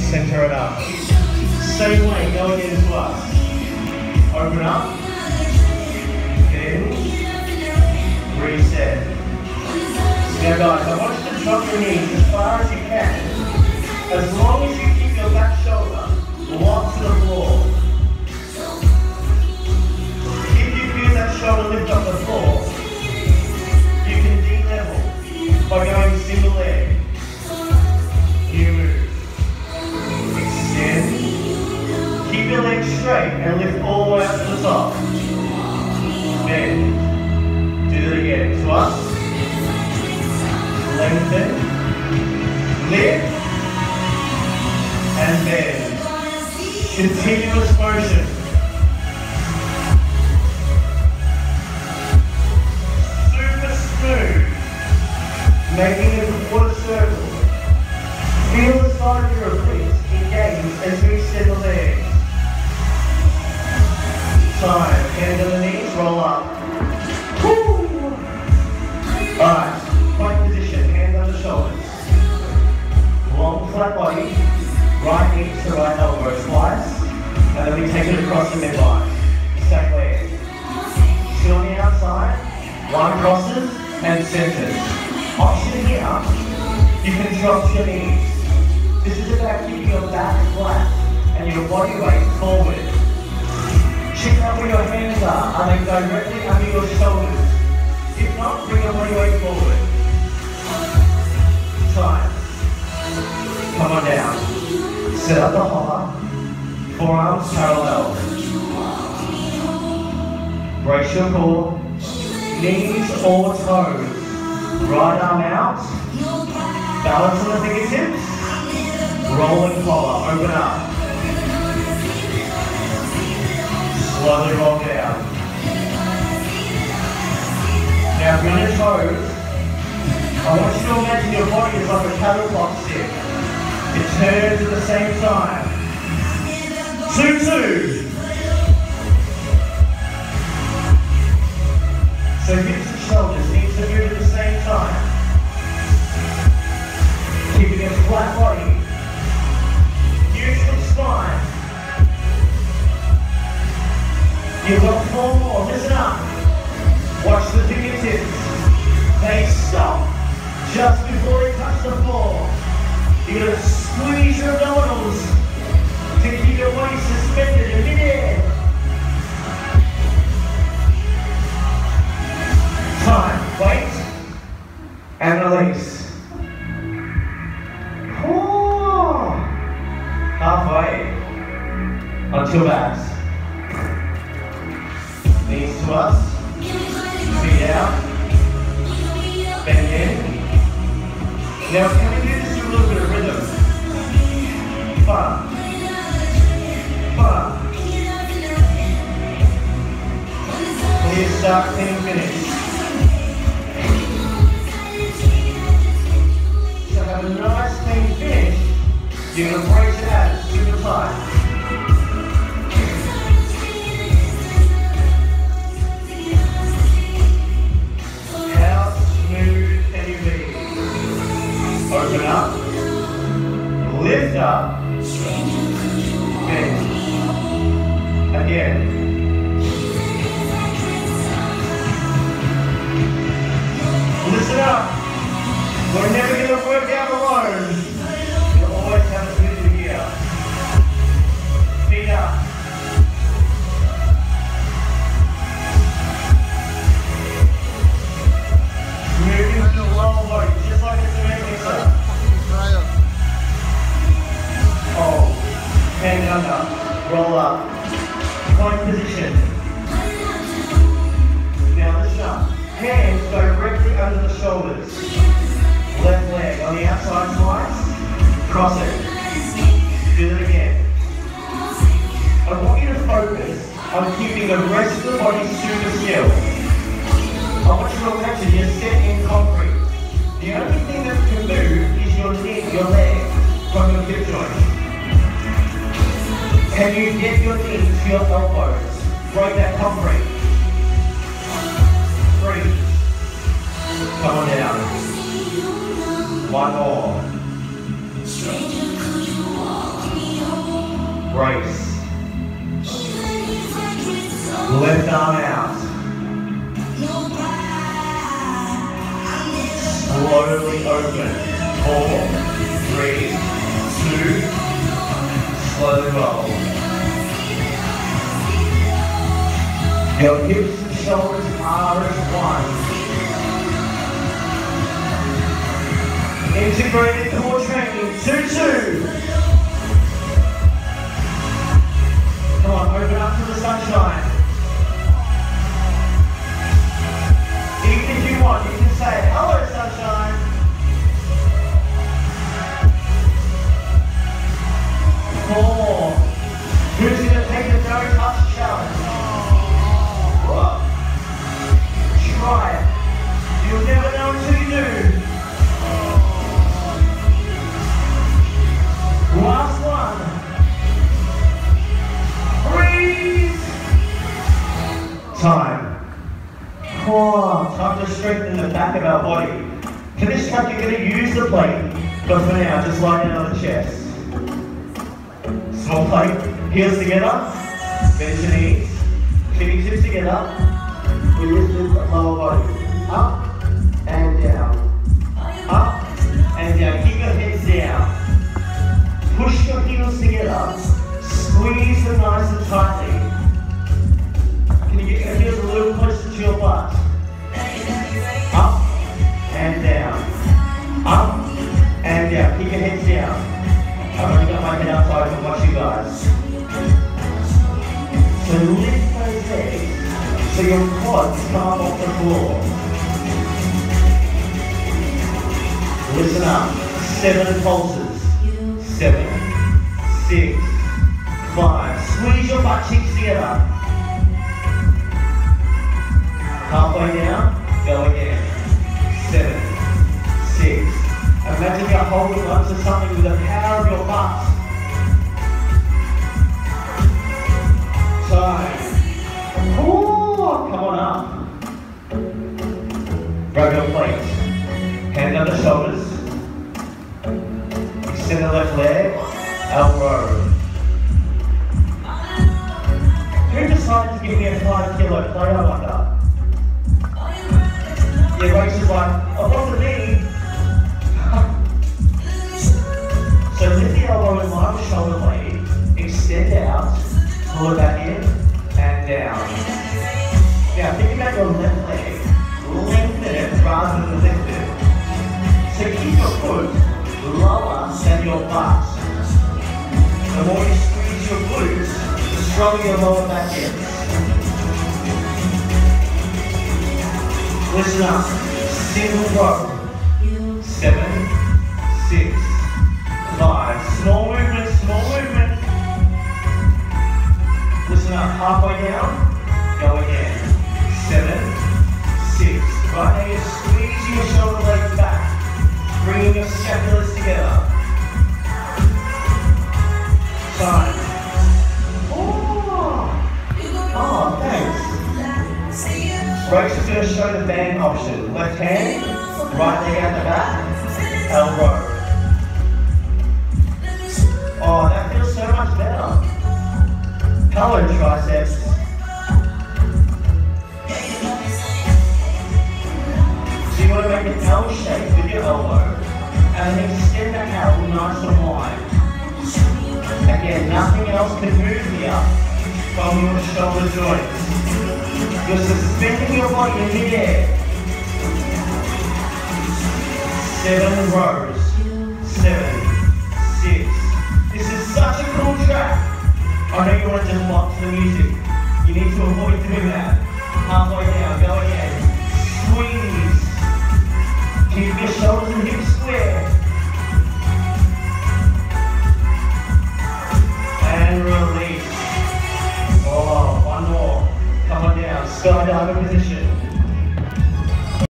Center it up. Same way, going into us. Open up. In. Reset. Now guys, I want you to drop your knees as far as you can. As long as you keep your back shoulder locked to the floor. If you feel that shoulder lift off the floor, you can de-level by going single leg. New move. Extend. Keep your legs straight and lift all the way up to the top. Bend. Do that again. Twice. Lengthen. Lift. And bend. Continuous motion. Super smooth. Making a quarter circle. Feel the side of your obliques engage as you extend the legs. Time. Hands on the knees, roll up. Alright, plank position, hands under shoulders. Long flat body, right knee to right elbow twice, and then we take it across the midline. Stack leg. Sit on the outside, one crosses and centers. Option here, you can drop your knees. This is about keeping your back flat and your body weight forward. Check out where your hands are they directly under your shoulders? If not, bring your body weight forward. Time. Come on down. Set up the hopper. Forearms parallel. Brace your core. Knees or toes. Right arm out. Balance on the fingertips. Rolling collar. Open up. Slowly roll down. Now, if you're on your toes, I want you to imagine your body is like a cattle box stick. It turns at the same time. 2-2. So hips and shoulders need to move at the same time. Keeping a flat body. Neutral spine. You've got 4 more. Listen up. Watch the fingertips. They stop just before they touch the floor. You're going to squeeze your abdominals to keep your weight suspended in midair. Time. Wait. And release. Oh. Halfway. Onto your backs. Knees to us. Feet out. Bend in. Now can we do this to a little bit of rhythm? Fun. Fun. Clear start, clean finish. So have a nice clean finish. You're going to brace your abs super tight. Open up, lift up, bend. Again. Listen up. We're never going to work out alone. You'll always have a music here. Feet up. Moving to the lower body, just like it's a mixer. Hold. Hand under. Roll up. Plank position. Now listen up. Hands directly under the shoulders. Left leg on the outside twice. Cross it. Do it again. I want you to focus on keeping the rest of the body super still. I want you to imagine you're set in concrete. The only thing that can move is your knee, your leg from your hip joint. Can you get your knees to your elbows? Break that concrete. 3. Come on down. 1 more. Brace. Left arm out. Slowly open. 4, 3, 2. Slowly roll. Your hips and shoulders are as one. Integrated core training. 2-2. Come on, open up to the sunshine. Even if you want, you can say, hello sunshine. Four. Who's going to take the no touch challenge? Whoa. Try it. You'll never know until you do. Last one. Breathe. Time. Oh, time to strengthen the back of our body. For this track, you're going to use the plate, but for now, just lie down on the chest. Small plate, heels together, bend your knees, fingertips together. We lift the lower body. Up and down. Up and down. Keep your heads down. Push your heels together. Squeeze them nice and tightly. Can you get your heels a little closer to your butt? Up and down. Up and down. Keep your heads down. I've only got my head outside to watch you guys. So lift those legs so your quads come up off the floor. Listen up. 7 pulses. 7, 6, 5. Squeeze your butt cheeks together. Halfway down, go again. 7, 6. Imagine you're holding onto something with the power of your butt. Time. Ooh, come on up. Grab your plate. Hand on the shoulders. Extend the left leg. Elbow. Who decided to give me a 5 kilo plate, I wonder? Yeah, Rachel's like, oh, it wasn't me. So lift the elbow in line with shoulder blade, extend out, pull it back in, and down. Now think about your left leg, lengthen it rather than lift it. So keep your foot lower than your butt. The more you squeeze your glutes, the stronger your lower back is. Listen up, single row, 7, 6, 5, small movement, small movement. Listen up, halfway down, go again. 7, 6, right now you're squeezing your shoulder blades back, bringing your scapulars together. Time. Oh, thanks. Rachel's going to show the band option. Left hand, right leg out the back, elbow. Oh, that feels so much better. Hello, triceps. So you want to make an L shape with your elbow and then extend the L nice and wide. Again, nothing else can move here from your shoulder joints. You're suspending your body in midair. 7 rows. 7, 6. This is such a cool track. I know you want to just watch the music. You need to avoid doing that. Halfway down, go again. Squeeze. Keep your shoulders and hips square. And release. Oh, one more. Come on down. Skydiver position.